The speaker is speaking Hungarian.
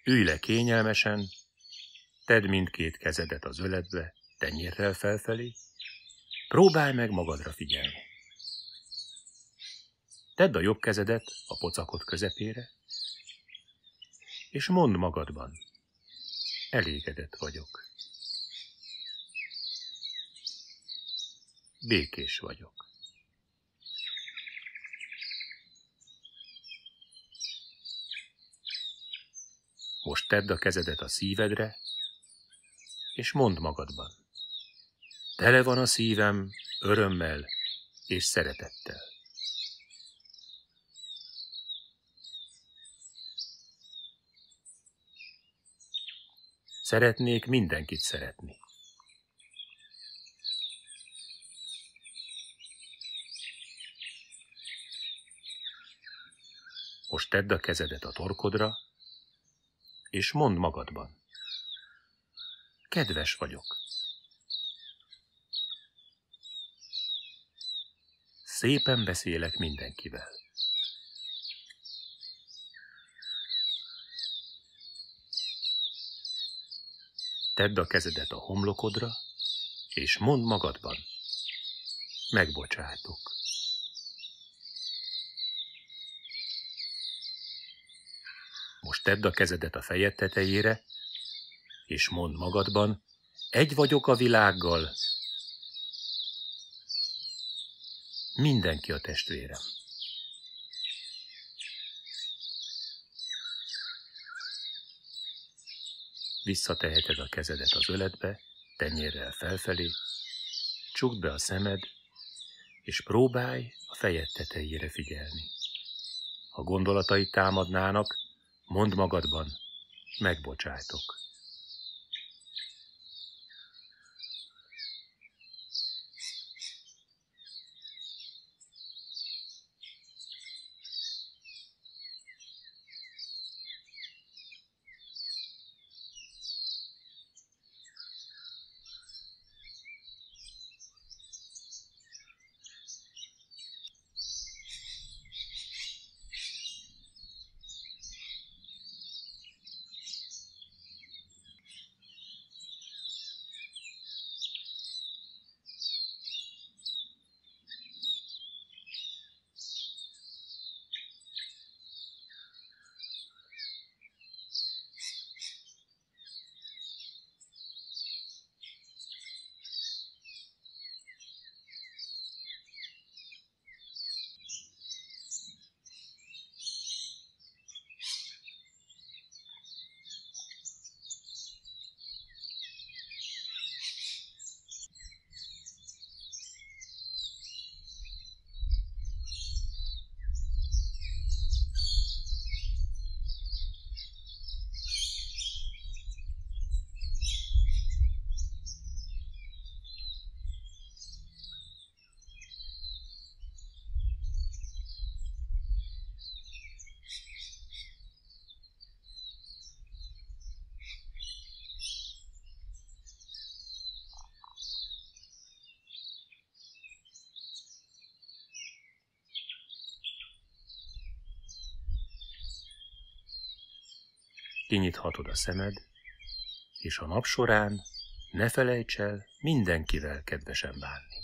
Ülj le kényelmesen, tedd mindkét kezedet az öledbe, tenyérrel felfelé, próbálj meg magadra figyelni. Tedd a jobb kezedet a pocakod közepére, és mondd magadban, elégedett vagyok. Békés vagyok. Most tedd a kezedet a szívedre, és mondd magadban. Tele van a szívem örömmel és szeretettel. Szeretnék mindenkit szeretni. Most tedd a kezedet a torkodra, és mondd magadban. Kedves vagyok. Szépen beszélek mindenkivel. Tedd a kezedet a homlokodra, és mondd magadban. Megbocsátok. Most tedd a kezedet a fejed tetejére, és mondd magadban, egy vagyok a világgal. Mindenki a testvérem. Visszateheted a kezedet az öledbe, tenyérrel felfelé, csukd be a szemed, és próbálj a fejed tetejére figyelni. Ha gondolataid támadnának, mondd magadban, megbocsájtok. Kinyithatod a szemed, és a nap során ne felejts el mindenkivel kedvesen bánni.